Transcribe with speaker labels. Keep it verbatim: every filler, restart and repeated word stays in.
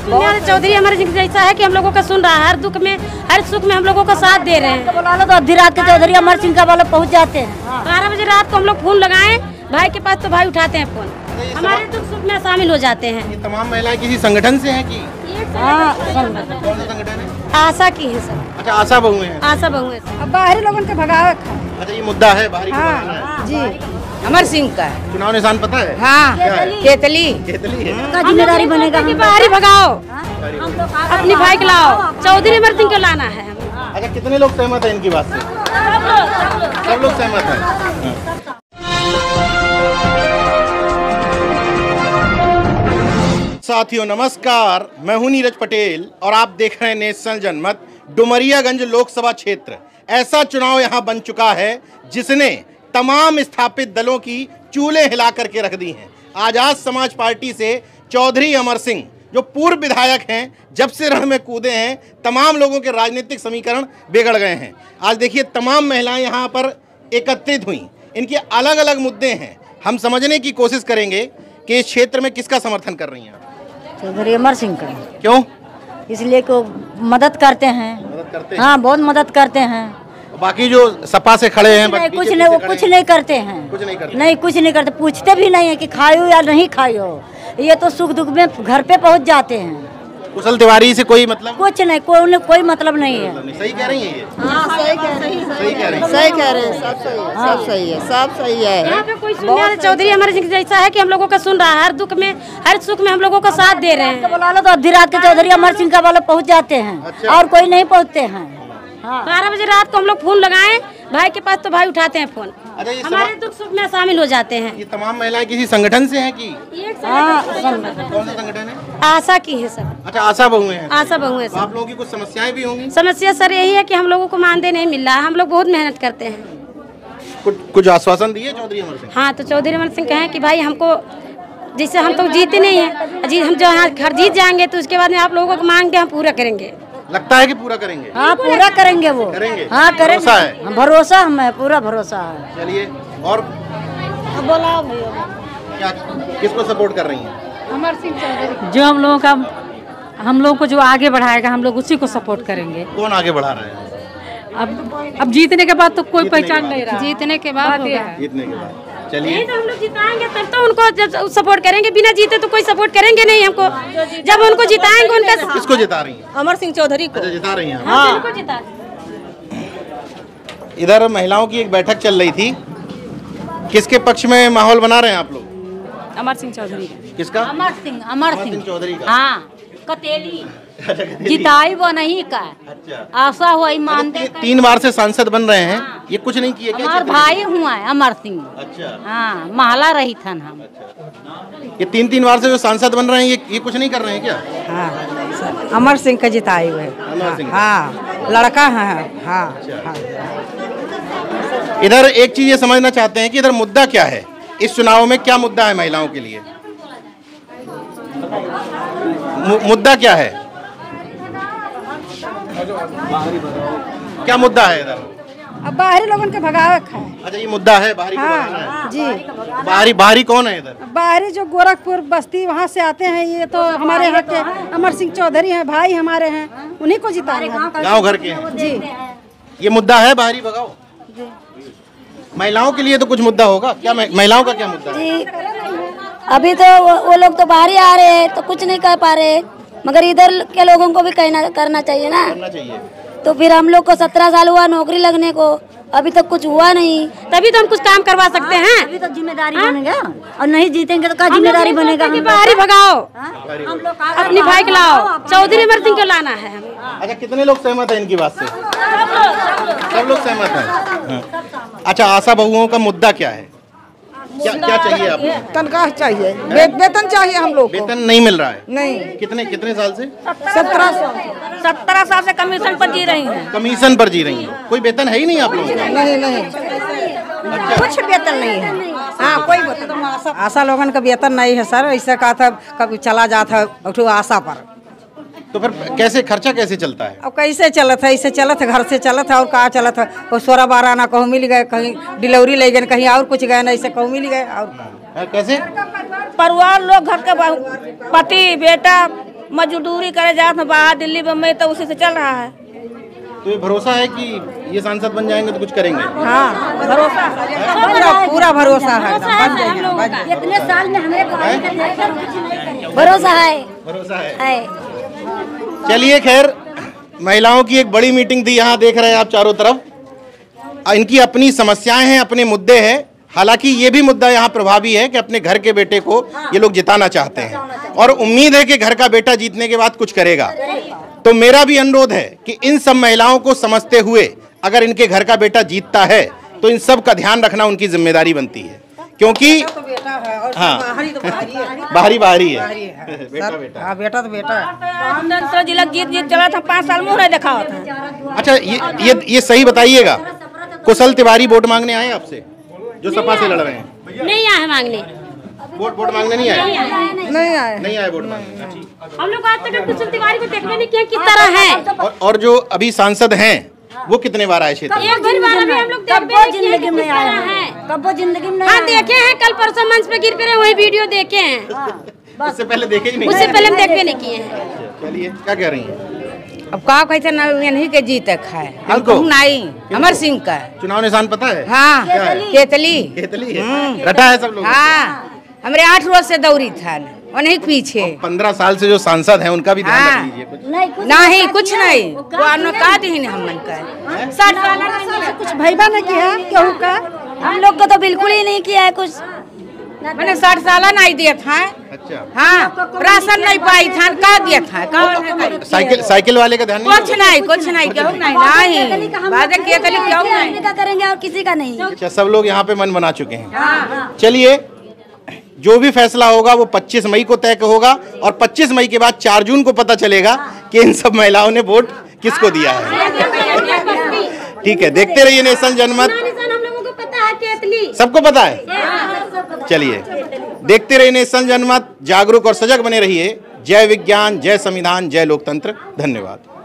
Speaker 1: सोनिया चौधरी अमर सिंह जैसा है कि हम लोगों का सुन रहा है, हर दुख में हर सुख में हम लोगों का साथ दे रहे हैं।
Speaker 2: बुला लो तो आधी रात के चौधरी अमर सिंह का वाले पहुंच जाते हैं।
Speaker 1: बारह बजे रात को हम लोग फोन लगाए भाई के पास तो भाई उठाते हैं फोन, हमारे दुख सुख में शामिल हो जाते हैं।
Speaker 3: ये तमाम महिलाएं किसी संगठन से हैं कि
Speaker 2: हाँ,
Speaker 3: कौन सा संगठन है?
Speaker 1: आशा की है सब।
Speaker 3: अच्छा, आशा बहुएं हैं।
Speaker 1: आशा बहु है सब।
Speaker 2: अब बाहरी लोगों के भगावे।
Speaker 3: अच्छा, ये मुद्दा है बाहरी
Speaker 2: हाँ,
Speaker 3: है।
Speaker 2: जी अमर सिंह का है।
Speaker 3: चुनाव निशान पता है?
Speaker 2: हाँ,
Speaker 3: क्या है?
Speaker 2: केतली
Speaker 3: केतली है।
Speaker 2: का जिम्मेदारी बनेगा।
Speaker 1: बाहरी भगाओ, अपनी भाई को लाओ, चौधरी अमर सिंह को लाना है।
Speaker 3: अच्छा, कितने लोग सहमत हैं इनकी बात से? सब लोग सहमत हैं। साथियों नमस्कार, मैं हूं नीरज पटेल और आप देख रहे हैं नेशनल जनमत। डुमरियागंज लोकसभा क्षेत्र ऐसा चुनाव यहां बन चुका है जिसने तमाम स्थापित दलों की चूल्हे हिला करके रख दी हैं। आजाद समाज पार्टी से चौधरी अमर सिंह जो पूर्व विधायक हैं, जब से रण में कूदे हैं, तमाम लोगों के राजनीतिक समीकरण बिगड़ गए हैं। आज देखिए तमाम महिलाएं यहाँ पर एकत्रित हुई, इनके अलग अलग मुद्दे हैं। हम समझने की कोशिश करेंगे कि इस क्षेत्र में किसका समर्थन कर रही हैं।
Speaker 2: चौधरी अमर सिंह का।
Speaker 3: क्यों?
Speaker 2: इसलिए को मदद करते हैं।
Speaker 3: मदद करते हैं?
Speaker 2: हाँ, बहुत मदद करते हैं।
Speaker 3: बाकी जो सपा से खड़े हैं
Speaker 2: नहीं, कुछ नहीं, वो कुछ नहीं करते हैं।
Speaker 3: कुछ नहीं करते
Speaker 2: नहीं, कुछ नहीं करते, पूछते भी नहीं है कि खायो या नहीं खायो। ये तो सुख दुख में घर पे पहुंच जाते हैं।
Speaker 3: कुशल तिवारी से कोई मतलब
Speaker 2: कुछ नहीं, कोई कोई मतलब नहीं है।
Speaker 3: सही कह रही हैं ये?
Speaker 2: हाँ, सही कह रही है,
Speaker 3: सही कह रही हैं।
Speaker 2: सही कह रहे हैं, सब सही है, सब सही है, सब सही है।
Speaker 1: यहाँ पे कोई सोनिया चौधरी अमर सिंह जैसा है कि हम लोगों का सुन रहा है, हर दुख में हर सुख में हम लोगों का साथ दे रहे हैं।
Speaker 2: बुला लो तो आधी रात के चौधरी अमर सिंह का वाले पहुंच जाते हैं।
Speaker 3: अच्छा।
Speaker 2: और कोई नहीं पहुंचते हैं। हाँ।
Speaker 1: बारह बजे रात को हम लोग फोन लगाए भाई के पास तो भाई उठाते हैं फोन,
Speaker 3: अच्छा, ये
Speaker 1: हमारे दुख सुख में शामिल हो जाते हैं।
Speaker 3: ये तमाम महिलाएं किसी संगठन से हैं कि
Speaker 2: हाँ,
Speaker 3: कौन सा संगठन है?
Speaker 1: आशा की है सब।
Speaker 3: अच्छा, आशा बहुएं हैं।
Speaker 1: आशा बहु है
Speaker 3: तो आप
Speaker 1: सब।
Speaker 3: लोगों की कुछ समस्याएं भी होंगी?
Speaker 1: समस्या सर यही है कि हम लोगों को मानदेय नहीं मिल रहा है, हम लोग बहुत मेहनत करते हैं।
Speaker 3: कुछ कुछ आश्वासन दिए चौधरी अमर सिंह?
Speaker 1: हाँ, तो चौधरी अमर सिंह कहें कि भाई हमको जैसे हम तो जीते नहीं हैं, जी हम जो यहाँ घर जीत जाएंगे तो उसके बाद में आप लोगों को मांग के हम पूरा करेंगे।
Speaker 3: लगता है कि पूरा करेंगे?
Speaker 2: हाँ, पूरा करेंगे वो।
Speaker 3: करेंगे?
Speaker 2: हाँ, करेंगे।
Speaker 3: भरोसा है?
Speaker 2: हाँ, भरोसा हमें पूरा भरोसा है।
Speaker 3: चलिए, और
Speaker 2: बोला
Speaker 3: क्या किसको सपोर्ट कर रही हैं?
Speaker 2: अमर सिंह चौधरी।
Speaker 4: जो हम लोगों का हम लोग को जो आगे बढ़ाएगा हम लोग उसी को सपोर्ट करेंगे।
Speaker 3: कौन आगे बढ़ा रहा है?
Speaker 4: अब अब जीतने के बाद तो कोई
Speaker 3: जीतने के
Speaker 4: पहचान
Speaker 3: बाद।
Speaker 4: नहीं रहा।
Speaker 1: जीतने के बाद होगा।
Speaker 3: जीतने के बाद
Speaker 1: नहीं
Speaker 3: चलिए।
Speaker 1: तो हम लोग जिताएंगे तब तो उनको जब सपोर्ट करेंगे, बिना जीते तो कोई सपोर्ट करेंगे नहीं हमको। जब उनको जिताएंगे उनका
Speaker 3: किसको जिता रही हैं?
Speaker 2: अमर सिंह चौधरी को।
Speaker 3: अच्छा, जिता रही हैं।
Speaker 1: हाँ, उनको जिता।
Speaker 3: इधर महिलाओं की एक बैठक चल रही थी, किसके पक्ष में माहौल बना रहे हैं आप लोग?
Speaker 4: अमर सिंह चौधरी
Speaker 3: किसका?
Speaker 2: अमर सिंह, अमर
Speaker 3: अमर सिंह चौधरी का।
Speaker 2: हाँ, कतेली
Speaker 3: अच्छा, कहते
Speaker 2: जिताई वो नहीं का।
Speaker 3: अच्छा,
Speaker 2: आशा हुआ मानते
Speaker 3: ती, तीन बार से सांसद बन रहे हैं, ये कुछ नहीं किए क्या?
Speaker 2: हमार भाई हुआ है अमर सिंह।
Speaker 3: अच्छा,
Speaker 2: हाँ, महला रही थन हम।
Speaker 3: ये तीन तीन बार से जो सांसद बन रहे हैं, ये ये कुछ नहीं कर रहे हैं क्या?
Speaker 5: हाँ, अमर सिंह का जिताए हुए।
Speaker 3: अमर सिंह।
Speaker 5: हाँ, लड़का है। हाँ, हाँ।
Speaker 3: इधर एक चीज ये समझना चाहते हैं कि इधर मुद्दा क्या है, इस चुनाव में क्या मुद्दा है महिलाओं के लिए? मु, मुद्दा क्या है? क्या मुद्दा है इधर?
Speaker 5: अब बाहरी लोगों के भगावे खाए।
Speaker 3: अच्छा, ये मुद्दा है बाहरी को भगाना है।
Speaker 5: हाँ, जी।
Speaker 3: बाहरी बाहरी कौन है इधर?
Speaker 5: बाहरी जो गोरखपुर बस्ती वहाँ से आते हैं, ये तो हमारे यहाँ के अमर सिंह चौधरी हैं, भाई हमारे हैं, उन्हीं को जिताएंगे।
Speaker 3: गांव घर के हैं।
Speaker 5: जी।
Speaker 3: ये मुद्दा है बाहरी भगाओ। महिलाओं के लिए तो कुछ मुद्दा होगा क्या? महिलाओं का क्या मुद्दा है?
Speaker 2: जी, अभी तो वो, वो लोग तो बाहर ही आ रहे हैं तो कुछ नहीं कर पा रहे, मगर इधर के लोगों को भी कहना करना चाहिए ना।
Speaker 3: करना चाहिए।
Speaker 2: तो फिर हम लोग को सत्रह साल हुआ नौकरी लगने को, अभी तक कुछ हुआ नहीं,
Speaker 1: तभी तो हम कुछ काम करवा सकते हैं।
Speaker 2: अभी तो जिम्मेदारी बनेगा और नहीं जीतेंगे तो क्या जिम्मेदारी बनेगा?
Speaker 1: बाहरी भगाओ, अपनी भाई को लाओ, चौधरी अमर सिंह को लाना है हमें।
Speaker 3: अच्छा, कितने लोग सहमत हैं इनकी बात से? सब लोग सहमत हैं। हाँ। अच्छा, आशा बहुओं का मुद्दा क्या है? क्या क्या चाहिए आपको?
Speaker 5: तनख्वाह चाहिए, बे, वेतन चाहिए हम लोग को।
Speaker 3: वेतन नहीं मिल रहा है?
Speaker 5: नहीं।
Speaker 3: कितने कितने साल से?
Speaker 5: सत्रह सौ।
Speaker 2: सत्रह साल से कमीशन पर जी रही हैं।
Speaker 3: कमीशन पर जी रही हैं। कोई वेतन है ही नहीं आप लोगों का?
Speaker 5: नहीं, नहीं, कुछ वेतन नहीं है। हाँ, कोई वेतन। आशा लोगन का वेतन नहीं है सर, ऐसा कहा था कभी चला जाता उठो आशा पर।
Speaker 3: तो फिर कैसे खर्चा कैसे चलता है?
Speaker 5: अब कैसे चलत है? ऐसे चलत है, घर से चलत है और कहाँ चलत है? वो सोलह बारह आना कहूँ मिल गए, कहीं डिलीवरी ले गए, कहीं और कुछ गए ना, ऐसे कहूँ मिल गए। और
Speaker 3: कैसे
Speaker 2: परिवार लोग घर के पति बेटा
Speaker 6: मजदूरी करे जाते बाहर दिल्ली बम्बई, तो उसी से चल रहा है।
Speaker 3: तो ये भरोसा है कि ये सांसद बन जाएंगे तो कुछ करेंगे?
Speaker 5: हाँ, भरोसा पूरा पूरा भरोसा है, बन जाएंगे।
Speaker 2: इतने साल में हमें भरोसा है,
Speaker 3: भरोसा है,
Speaker 2: है।
Speaker 3: चलिए खैर, महिलाओं की एक बड़ी मीटिंग थी, यहाँ देख रहे हैं आप चारों तरफ। इनकी अपनी समस्याएं हैं, अपने मुद्दे हैं। हालांकि ये भी मुद्दा यहाँ प्रभावी है कि अपने घर के बेटे को ये लोग जिताना चाहते हैं और उम्मीद है कि घर का बेटा जीतने के बाद कुछ करेगा। तो मेरा भी अनुरोध है कि इन सब महिलाओं को समझते हुए अगर इनके घर का बेटा जीतता है तो इन सब का ध्यान रखना उनकी जिम्मेदारी बनती है, क्योंकि हाँ बाहरी बाहरी है, बेटा बेटा
Speaker 5: हाँ, बेटा तो बेटा
Speaker 6: हम दूसरा जिला जीत जीत चला था, पाँच साल मुँह नहीं देखा था।
Speaker 3: अच्छा, ये ये ये सही बताइएगा, कुशल तिवारी वोट मांगने आए आपसे जो सपा से लड़ रहे हैं?
Speaker 1: नहीं आए मांगने,
Speaker 3: वोट वोट मांगने नहीं आए?
Speaker 5: नहीं आए,
Speaker 3: नहीं आए वोट मांगने।
Speaker 1: हम लोग आज तक कुशल तिवारी को देखने नहीं किया किस तरह है।
Speaker 3: और, और जो अभी सांसद हैं वो कितने बार आए क्षेत्र में?
Speaker 1: एक भी बार अभी हम लोग
Speaker 2: कब जिंदगी में आए हैं, कब जिंदगी में
Speaker 1: हाँ देखे हैं, कल परसों मंच पे गिर पे वही वीडियो देखे हैं,
Speaker 3: उससे पहले देखे ही नहीं?
Speaker 1: उससे पहले हम देखते नहीं किए हैं।
Speaker 3: चलिए, क्या कह रही हैं?
Speaker 7: अब का कैसे नहीं के जीत है, हम
Speaker 3: किनको?
Speaker 7: नहीं, अमर सिंह का
Speaker 3: चुनाव निशान पता है?
Speaker 7: हाँ, केतली
Speaker 3: केतली है, रटा है सब लोग।
Speaker 7: हाँ, हमारे आठ रोज से दौरी था और नहीं पीछे।
Speaker 3: पंद्रह साल से जो सांसद हैं उनका भी ध्यान
Speaker 7: हाँ।
Speaker 3: रख लीजिए कुछ।
Speaker 7: नहीं कुछ नहीं, का ही हम मन का साठ साल
Speaker 2: कुछ भैया ने किया केहू का, हम लोग को तो बिल्कुल ही नहीं किया है कुछ।
Speaker 7: मैंने साठ साल नहीं दिया था।
Speaker 3: अच्छा,
Speaker 7: हाँ, राशन नहीं पाई था, का दिया था, का
Speaker 3: साइकिल साइकिल वाले का ध्यान
Speaker 7: कुछ नहीं, कुछ नहीं, क्यों नहीं, नहीं बात केतली क्यों नहीं
Speaker 2: का करेंगे और किसी का नहीं।
Speaker 3: अच्छा, सब लोग यहाँ पे मन बना चुके हैं। चलिए, जो भी फैसला होगा वो पच्चीस मई को तय होगा और पच्चीस मई के बाद चार जून को पता चलेगा कि इन सब महिलाओं ने वोट किसको दिया है। ठीक है, देखते रहिए नेशन जनमत।
Speaker 1: हम लोगों को पता है केतली,
Speaker 3: सबको पता है। चलिए, देखते रहिए नेशन जनमत, जागरूक और सजग बने रहिए। जय विज्ञान, जय संविधान, जय लोकतंत्र। धन्यवाद।